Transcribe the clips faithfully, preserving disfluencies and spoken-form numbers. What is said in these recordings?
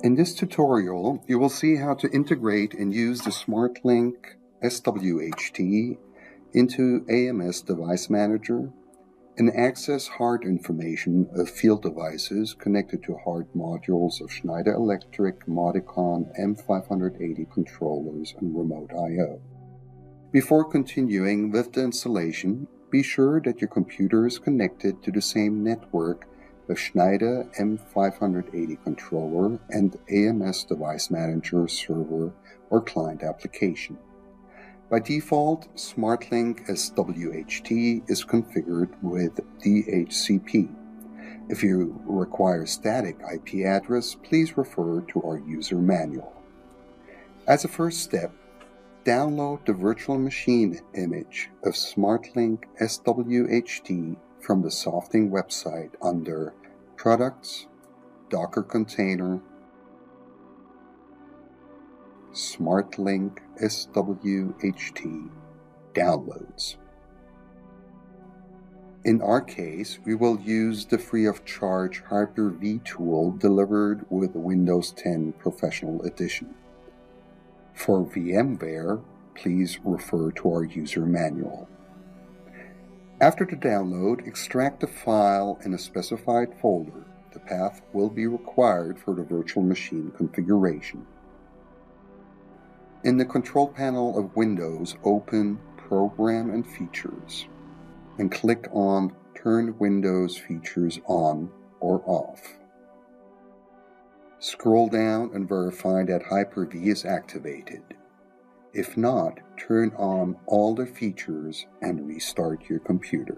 In this tutorial, you will see how to integrate and use the smartLink S W H T into A M S Device Manager and access HART information of field devices connected to HART modules of Schneider Electric Modicon M five eighty controllers and remote I O. Before continuing with the installation, be sure that your computer is connected to the same network of Schneider M five eighty controller and A M S Device Manager server or client application. By default, smartLink S W H T is configured with D H C P. If you require static I P address, please refer to our user manual. As a first step, download the virtual machine image of smartLink S W H T from the Softing website under Products, Docker Container, smartLink S W H T Downloads. In our case, we will use the free of charge Hyper-V tool delivered with Windows ten Professional Edition. For VMware, please refer to our user manual. After the download, extract the file in a specified folder. The path will be required for the virtual machine configuration. In the control panel of Windows, open Program and Features and click on Turn Windows Features On or Off. Scroll down and verify that Hyper-V is activated. If not, turn on all the features and restart your computer.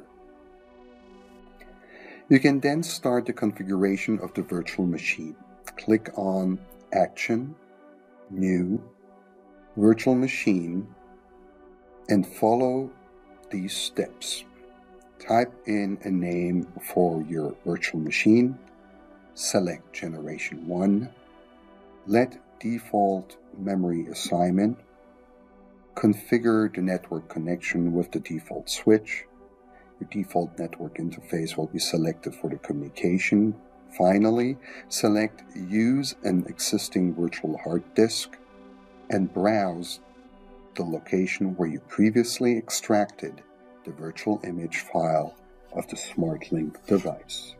You can then start the configuration of the virtual machine. Click on Action, New, Virtual Machine, and follow these steps. Type in a name for your virtual machine, select Generation one, let default memory assignment, configure the network connection with the default switch. Your default network interface will be selected for the communication. Finally, select Use an existing virtual hard disk and browse the location where you previously extracted the virtual image file of the smartLink device.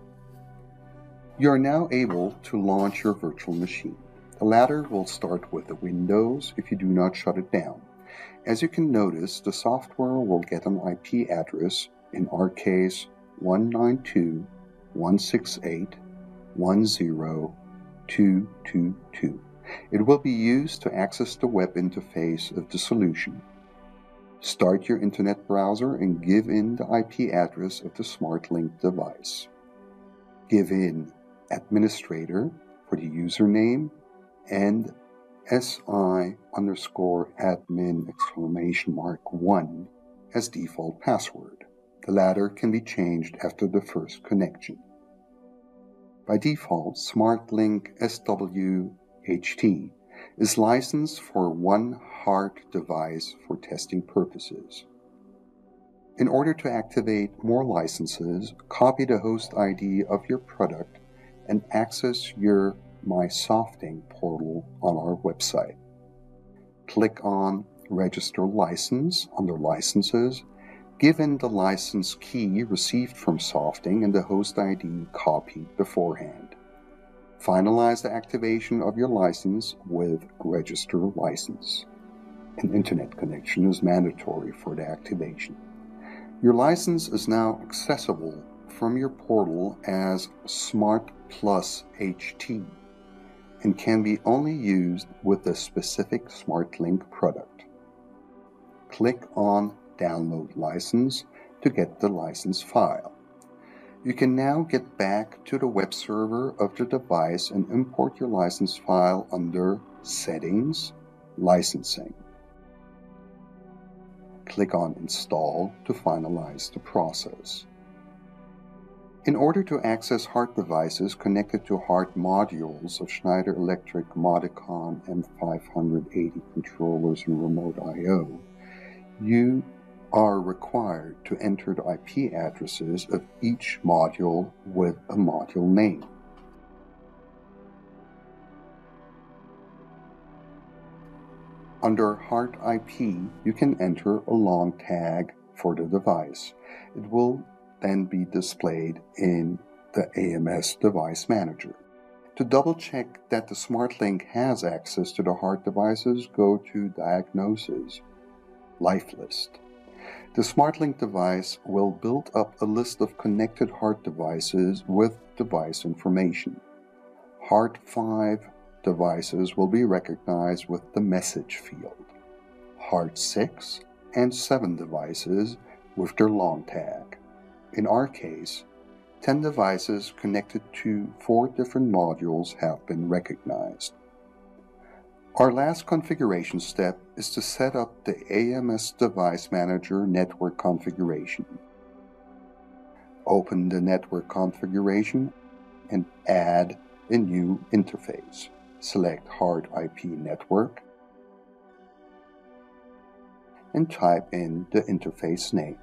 You are now able to launch your virtual machine. The latter will start with the Windows if you do not shut it down. As you can notice, the software will get an I P address, in our case one ninety-two dot one sixty-eight dot ten dot two twenty-two. It will be used to access the web interface of the solution. Start your internet browser and give in the I P address of the smartLink device. Give in administrator for the username and si underscore admin exclamation mark one as default password. The latter can be changed after the first connection. By default, smartLink S W H T is licensed for one HART device for testing purposes. In order to activate more licenses, copy the host I D of your product and access your My Softing portal on our website. Click on Register License under Licenses, give in the license key received from Softing and the host I D copied beforehand. Finalize the activation of your license with Register License. An internet connection is mandatory for the activation. Your license is now accessible from your portal as Smart Plus H T and can be only used with the specific smartLink product. Click on Download License to get the license file. You can now get back to the web server of the device and import your license file under Settings, Licensing. Click on Install to finalize the process. In order to access HART devices connected to HART modules of Schneider Electric Modicon M five eighty controllers and remote I O, you are required to enter the I P addresses of each module with a module name. Under HART I P, you can enter a long tag for the device. It will then be displayed in the A M S Device Manager. To double check that the smartLink has access to the HART devices, go to Diagnostics, Life List. The smartLink device will build up a list of connected HART devices with device information. HART five devices will be recognized with the message field. HART six and seven devices with their long tag. In our case, ten devices connected to four different modules have been recognized. Our last configuration step is to set up the A M S Device Manager network configuration. Open the network configuration and add a new interface. Select HART I P network and type in the interface name.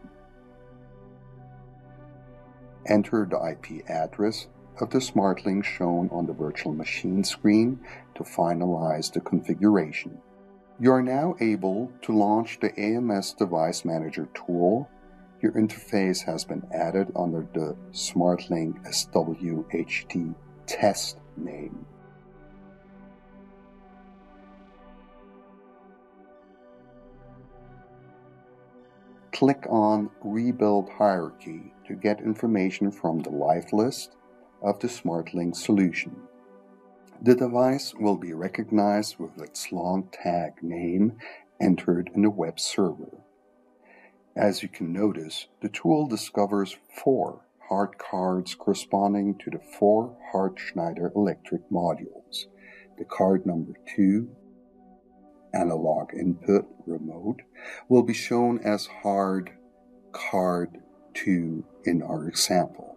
Enter the I P address of the smartLink shown on the virtual machine screen to finalize the configuration. You are now able to launch the A M S Device Manager tool. Your interface has been added under the smartLink S W H T test name. Click on Rebuild Hierarchy to get information from the live list of the smartLink solution. The device will be recognized with its long tag name entered in the web server. As you can notice, the tool discovers four HART cards corresponding to the four HART Schneider Electric modules. The card number two, Analog Input Remote, will be shown as HART Card two in our example.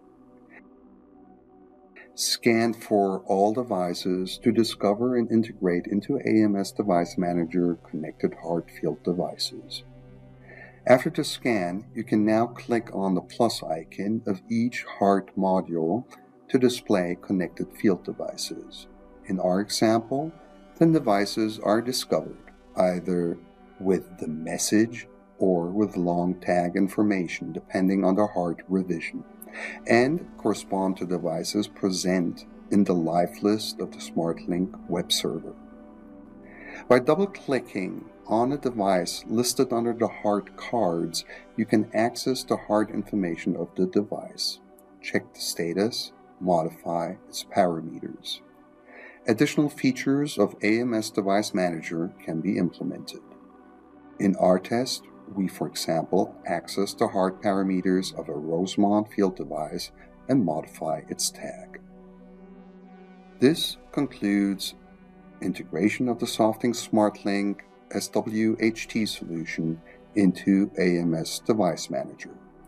Scan for all devices to discover and integrate into A M S Device Manager connected HART field devices. After the scan, you can now click on the plus icon of each HART module to display connected field devices. In our example, ten devices are discovered, either with the message or with long tag information, depending on the HART revision, and correspond to devices present in the live list of the smartLink web server. By double-clicking on a device listed under the HART cards, you can access the HART information of the device, check the status, modify its parameters. Additional features of A M S Device Manager can be implemented. In our test, we, for example, access the HART parameters of a Rosemont field device and modify its tag. This concludes integration of the SoftLink SmartLink S W H T solution into A M S Device Manager.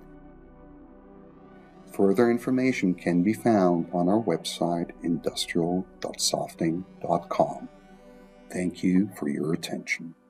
Further information can be found on our website industrial dot softlink dot com. Thank you for your attention.